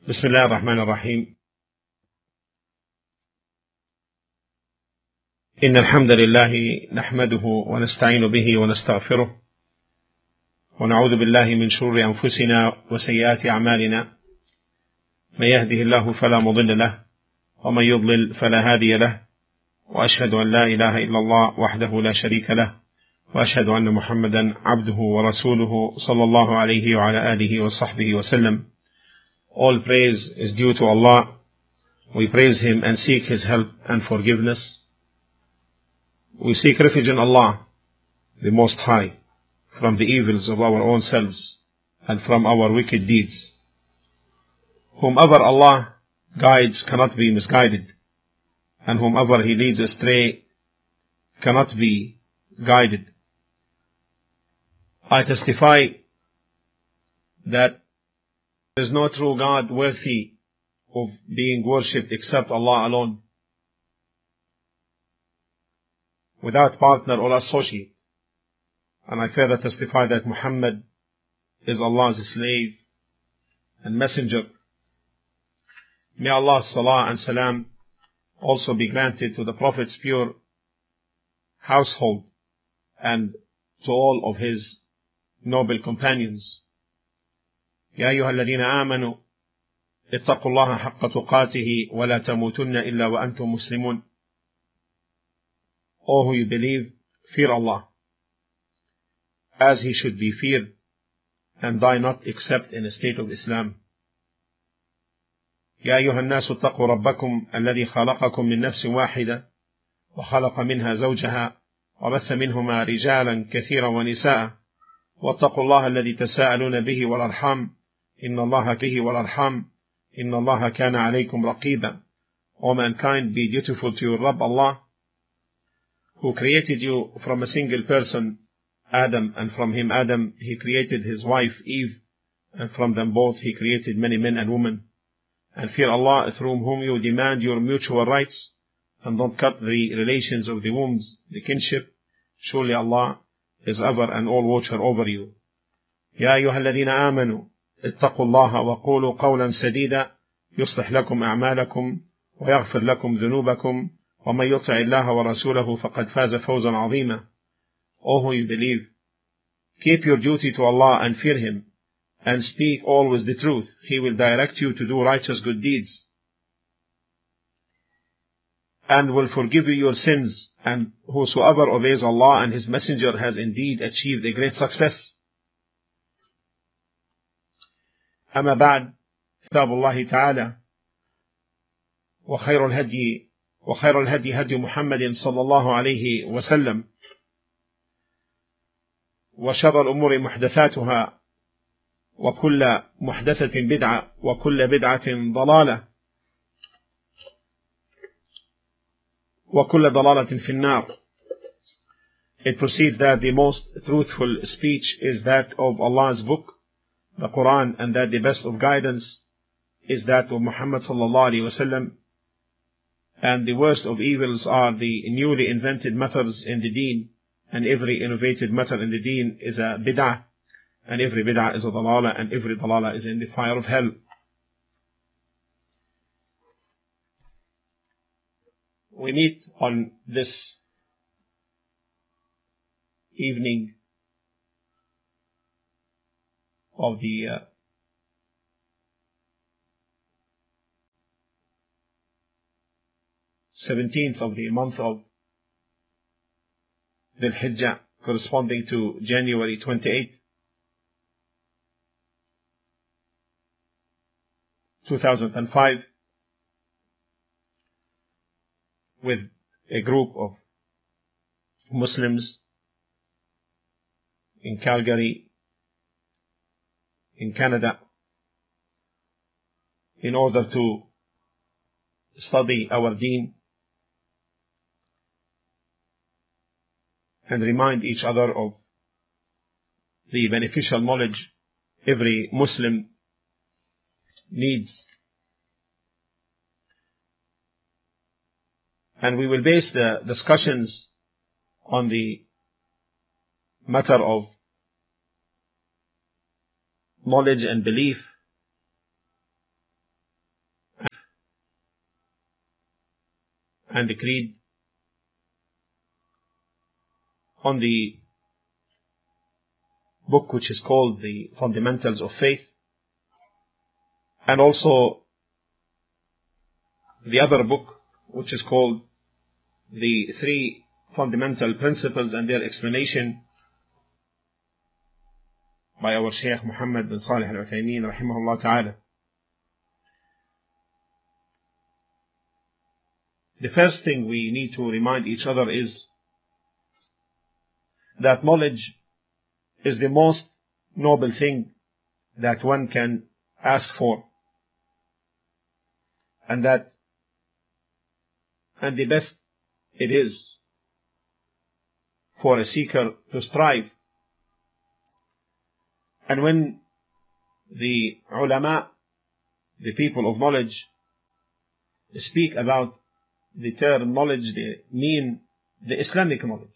بسم الله الرحمن الرحيم. إن الحمد لله نحمده ونستعين به ونستغفره ونعوذ بالله من شرور أنفسنا وسيئات أعمالنا، من يهده الله فلا مضل له ومن يضلل فلا هادي له، وأشهد أن لا إله إلا الله وحده لا شريك له، وأشهد أن محمدا عبده ورسوله صلى الله عليه وعلى آله وصحبه وسلم. All praise is due to Allah. We praise Him and seek His help and forgiveness. We seek refuge in Allah, the Most High, from the evils of our own selves and from our wicked deeds. Whomever Allah guides cannot be misguided, and whomever He leads astray cannot be guided. I testify that there is no true God worthy of being worshipped except Allah alone, without partner or associate. And I further testify that Muhammad is Allah's slave and messenger. May Allah's salah and salam also be granted to the Prophet's pure household and to all of his noble companions. يا أيها الذين آمنوا اتقوا الله حق تقاته ولا تموتن إلا وأنتم مسلمون. O who you believe, fear Allah as He should be feared, and die not except in a state of Islam. يا أيها الناس اتقوا ربكم الذي خلقكم من نفس واحدة وخلق منها زوجها وبث منهما رجالا كثيرا ونساء واتقوا الله الذي تساءلون به والأرحام إن الله كان عليكم رقيبا. O mankind, be dutiful to your Rabb Allah, who created you from a single person, Adam, and from him, Adam, He created his wife, Eve, and from them both He created many men and women. And fear Allah, through whom you demand your mutual rights, and don't cut the relations of the wombs, the kinship. Surely Allah is ever and all watcher over you. يا أيها الذين آمنوا اتقوا الله وقولوا قولا سديدا يصلح لكم أعمالكم ويغفر لكم ذنوبكم ومن يطع الله ورسوله فقد فاز فوزا عظيما. O who you believe, keep your duty to Allah and fear Him, and speak always the truth. He will direct you to do righteous good deeds, and will forgive you your sins, and whosoever obeys Allah and His Messenger has indeed achieved a great success. أما بعد، كتاب الله تعالى، وخير الهدي هدي محمد صلى الله عليه وسلم، وشر الأمور محدثاتها، وكل محدثة بدعة، وكل بدعة ضلالة، وكل ضلالة في النار. It proceeds that the most truthful speech is that of Allah's book, the Quran, and that the best of guidance is that of Muhammad sallallahu alaihi wasallam, and the worst of evils are the newly invented matters in the deen, and every innovated matter in the deen is a bid'ah, and every bid'ah is a dalala, and every dalala is in the fire of hell. We meet on this evening of the 17th of the month of Dhul Hijjah, corresponding to January 28, 2005, with a group of Muslims in Calgary, in Canada, in order to study our deen and remind each other of the beneficial knowledge every Muslim needs. And we will base the discussions on the matter of knowledge and belief and the creed, on the book which is called the Fundamentals of Faith, and also the other book which is called the Three Fundamental Principles and Their Explanation by our Shaykh Muhammad bin Salih al-Uthaymeen rahimahullah ta'ala. The first thing we need to remind each other is that knowledge is the most noble thing that one can ask for, and the best it is for a seeker to strive. And when the ulama, the people of knowledge, speak about the term knowledge, they mean the Islamic knowledge.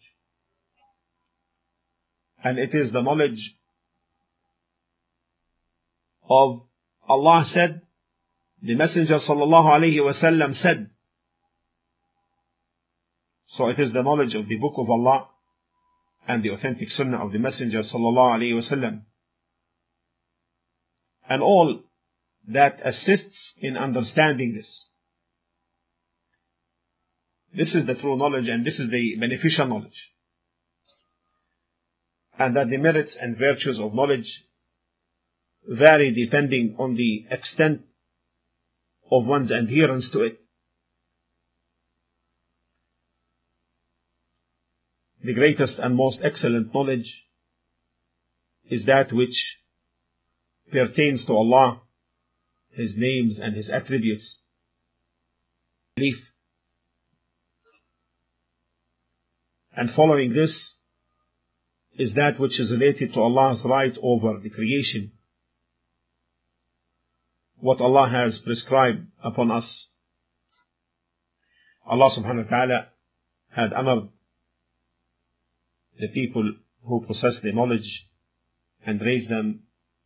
And it is the knowledge of Allah said, the Messenger sallallahu alayhi wasallam said. So it is the knowledge of the Book of Allah and the authentic Sunnah of the Messenger sallallahu alayhi wasallam, and all that assists in understanding this. This is the true knowledge, and this is the beneficial knowledge. And that the merits and virtues of knowledge vary depending on the extent of one's adherence to it. The greatest and most excellent knowledge is that which pertains to Allah, His names and His attributes. Belief. And following this is that which is related to Allah's right over the creation, what Allah has prescribed upon us. Allah subhanahu wa ta'ala had honored the people who possess the knowledge and raised them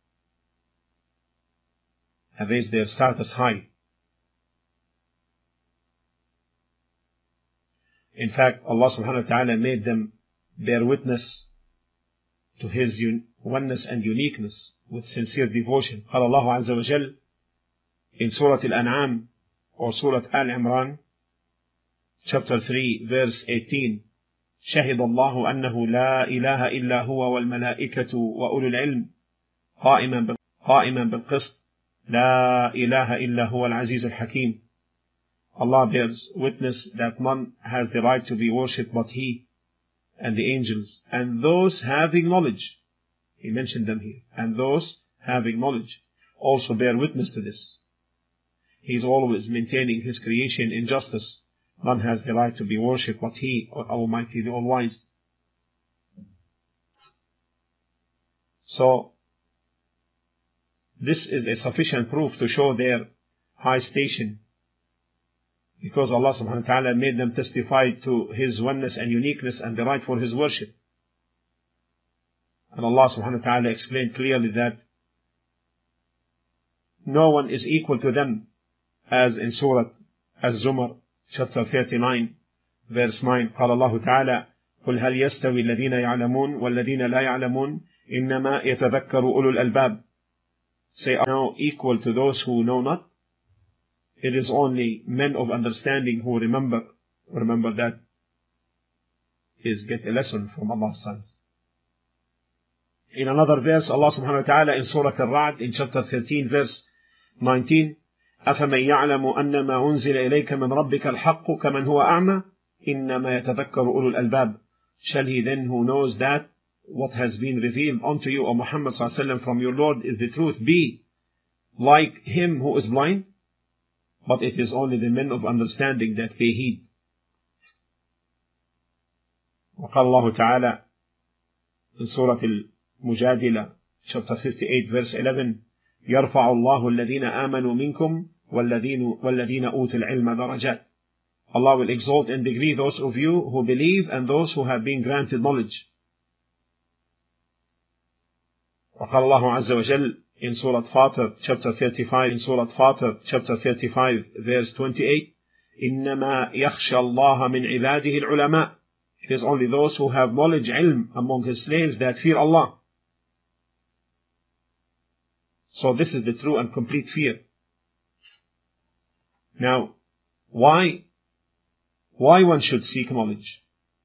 and raised their status high. In fact, Allah subhanahu wa ta'ala made them bear witness to His oneness and uniqueness with sincere devotion. قال الله عز وجل in Surah Al-An'am or Surah Al-Imran, chapter 3, verse 18, شهد الله أنه لا إله إلا هو والملائكة وأولو العلم قائما بالقسط لا إله إلا هو العزيز الحكيم. Allah bears witness that none has the right to be worshipped but He, and the angels, and those having knowledge. He mentioned them here. And those having knowledge also bear witness to this. He is always maintaining His creation in justice. None has the right to be worshipped but He, Almighty, the All-Wise. So, this is a sufficient proof to show their high station, because Allah subhanahu wa ta'ala made them testify to His oneness and uniqueness and the right for His worship. And Allah subhanahu wa ta'ala explained clearly that no one is equal to them, as in Surah Az-Zumar, chapter 39, verse 9. قال الله تعالى قل هل يستوي الذين يعلمون والذين لا يعلمون إنما يتذكر أولو الألباب. Say, are now equal to those who know not? It is only men of understanding who remember that is get a lesson from Allah's signs. In another verse, Allah subhanahu wa ta'ala in Surah Al-Ra'd in chapter 13, verse 19, أَفَمَنْ يَعْلَمُ أَنَّمَا أُنزِلَ إِلَيْكَ مِنْ رَبِّكَ الْحَقُّ كَمَنْ هُوَ أَعْمَى إِنَّمَا يَتَذَكَّرُ أُولُو الْأَلْبَابِ. Shall he then who knows that what has been revealed unto you, O Muhammad sallallahu alaihi wasallam, from your Lord is the truth, be like him who is blind? But it is only the men of understanding that pay heed. وقال الله تعالى in Surah Al-Mujadila, chapter 58, verse 11, يرفع الله الذين آمنوا منكم والذين أوتوا العلم درجات. Allah will exalt and degree those of you who believe and those who have been granted knowledge. وقال الله عز وجل in Surah Fatir, chapter 35, verse 28, إنما يخشى الله من عباده العلماء. It is only those who have knowledge, ilm, among his slaves that fear Allah. So this is the true and complete fear. Now, why one should seek knowledge?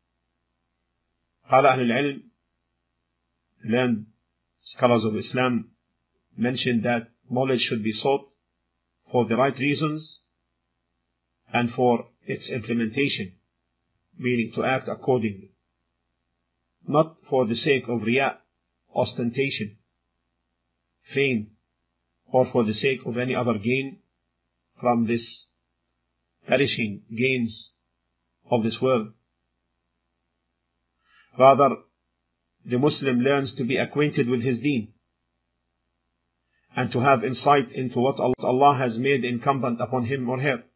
قال أهل العلم, learned scholars of Islam mentioned that knowledge should be sought for the right reasons and for its implementation, meaning to act accordingly, not for the sake of riya, ostentation, fame, or for the sake of any other gain from this perishing gains of this world. Rather, the Muslim learns to be acquainted with his deen and to have insight into what Allah has made incumbent upon him or her,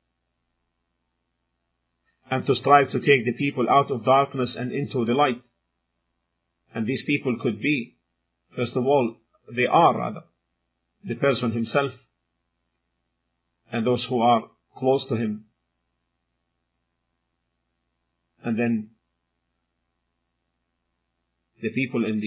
and to strive to take the people out of darkness and into the light. And these people could be, first of all, they are rather, the person himself and those who are close to him, and then the people in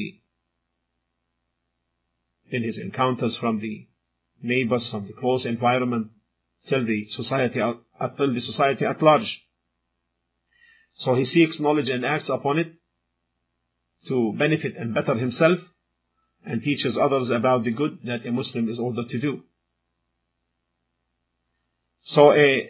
his encounters, from the neighbors, from the close environment, till the society at large. So he seeks knowledge and acts upon it to benefit and better himself, and teaches others about the good that a Muslim is ordered to do. So a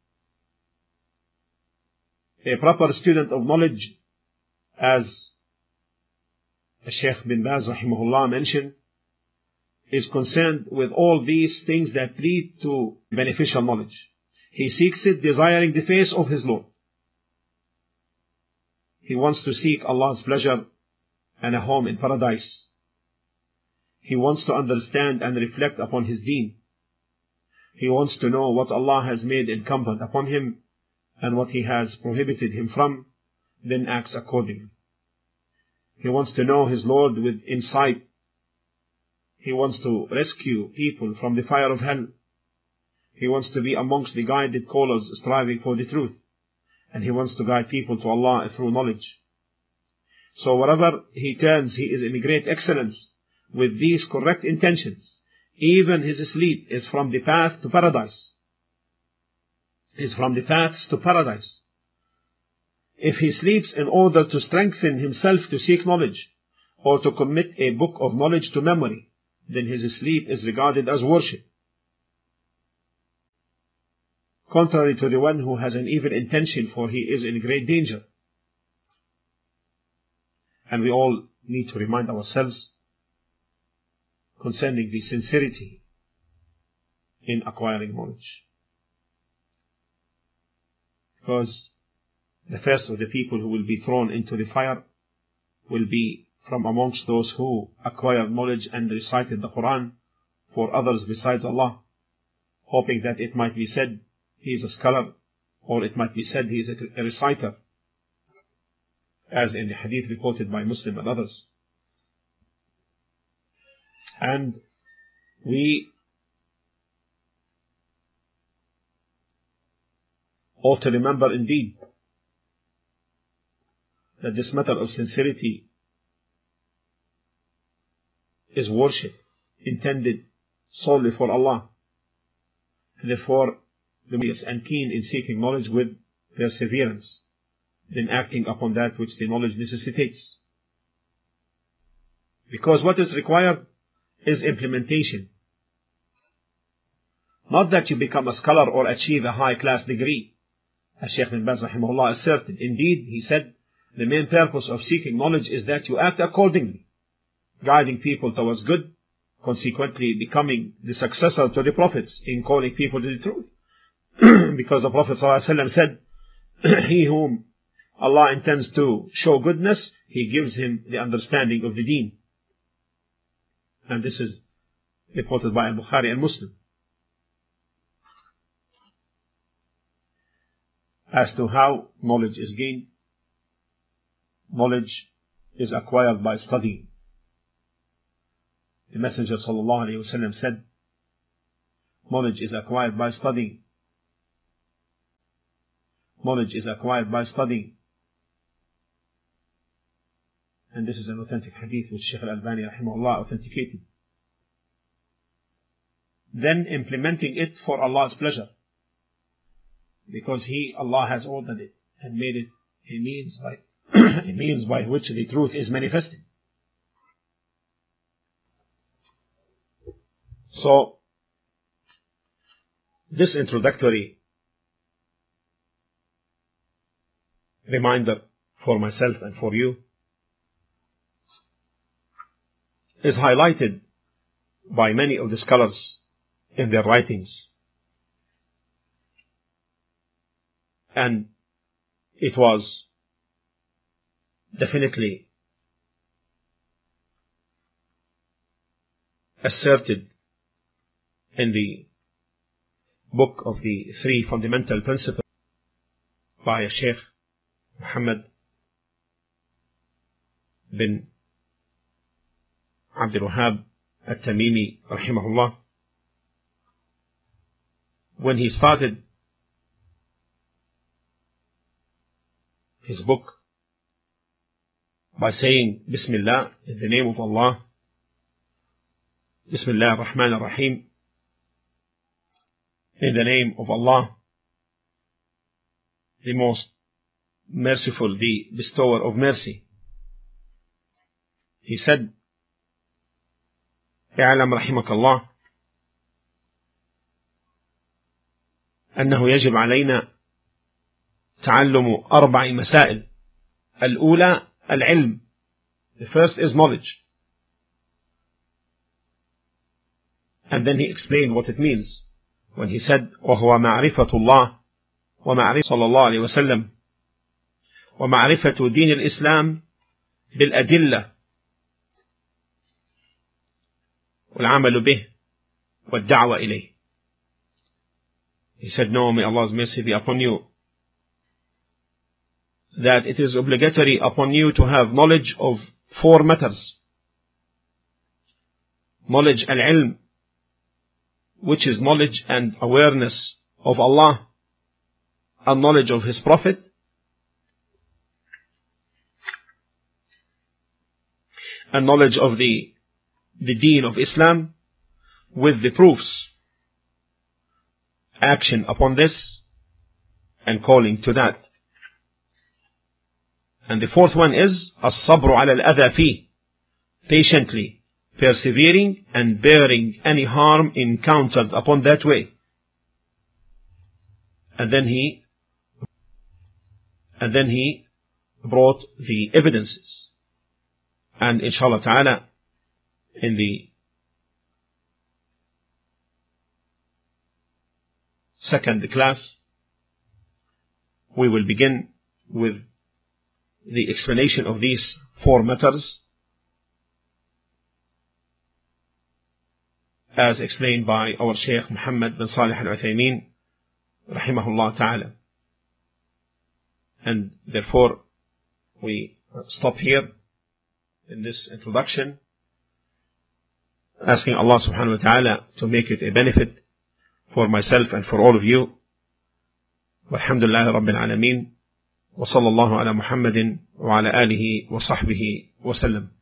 proper student of knowledge, as Shaykh bin Baz rahimahullah mentioned, is concerned with all these things that lead to beneficial knowledge. He seeks it desiring the face of his Lord. He wants to seek Allah's pleasure and a home in paradise. He wants to understand and reflect upon his deen. He wants to know what Allah has made incumbent upon him and what He has prohibited him from, then acts accordingly. He wants to know his Lord with insight. He wants to rescue people from the fire of hell. He wants to be amongst the guided callers striving for the truth. And he wants to guide people to Allah through knowledge. So wherever he turns, he is in great excellence with these correct intentions. Even his sleep is from the path to paradise. Is from the paths to paradise. If he sleeps in order to strengthen himself to seek knowledge, or to commit a book of knowledge to memory, then his sleep is regarded as worship. Contrary to the one who has an evil intention, for he is in great danger. And we all need to remind ourselves concerning the sincerity in acquiring knowledge. Because the first of the people who will be thrown into the fire will be from amongst those who acquired knowledge and recited the Quran for others besides Allah, hoping that it might be said he is a scholar, or it might be said he is a reciter, as in the hadith reported by Muslim and others. And we ought to remember indeed that this matter of sincerity is worship intended solely for Allah. And therefore, the serious and keen in seeking knowledge with perseverance, in acting upon that which the knowledge necessitates. Because what is required is implementation. Not that you become a scholar or achieve a high-class degree, as Shaykh bin Baz rahimahullah asserted. Indeed, he said, the main purpose of seeking knowledge is that you act accordingly, guiding people towards good, consequently becoming the successor to the prophets in calling people to the truth. Because the Prophet ﷺ said, he whom Allah intends to show goodness, He gives him the understanding of the deen. And this is reported by Bukhari and Muslim. As to how knowledge is gained, knowledge is acquired by studying. The Messenger ﷺ said, knowledge is acquired by studying. knowledge is acquired by studying. And this is an authentic hadith which Shaykh al-Albani rahimahullah authenticated. Then implementing it for Allah's pleasure, because Allah has ordered it and made it a means by which the truth is manifested. So, this introductory reminder for myself and for you is highlighted by many of the scholars in their writings, and it was definitely asserted in the book of the 3 fundamental principles by Shaykh Muhammad bin Abdul Wahhab At-Tamimi rahimahullah, when he started his book by saying Bismillah, in the name of Allah, Bismillah ar-Rahman ar-Rahim, in the name of Allah, the most merciful, the bestower of mercy. He said, اعلم رحمك الله أنه يجب علينا تعلم 4 مسائل. الأولى العلم. The first is knowledge. And then he explained what it means when he said وهو معرفة الله ومعرفة صلى الله عليه وسلم ومعرفة دين الإسلام بالأدلة والعمل به والدعوة إليه. He said, no, may Allah's mercy be upon you, that it is obligatory upon you to have knowledge of 4 matters. Knowledge al-ilm, which is knowledge and awareness of Allah and knowledge of His Prophet, and knowledge of the deen of Islam with the proofs, action upon this and calling to that. And the 4th one is as-sabru ala al-adha fi, patiently persevering and bearing any harm encountered upon that way. And then he brought the evidences, and inshallah ta'ala in the second class we will begin with the explanation of these 4 matters as explained by our Shaykh Muhammad bin Salih al-Uthaymin rahimahullah ta'ala. And therefore we stop here in this introduction, asking Allah subhanahu wa ta'ala to make it a benefit for myself and for all of you. Walhamdulillahi Rabbil Alameen. Wa sallallahu ala Muhammadin wa ala alihi wa sahbihi wa sallam.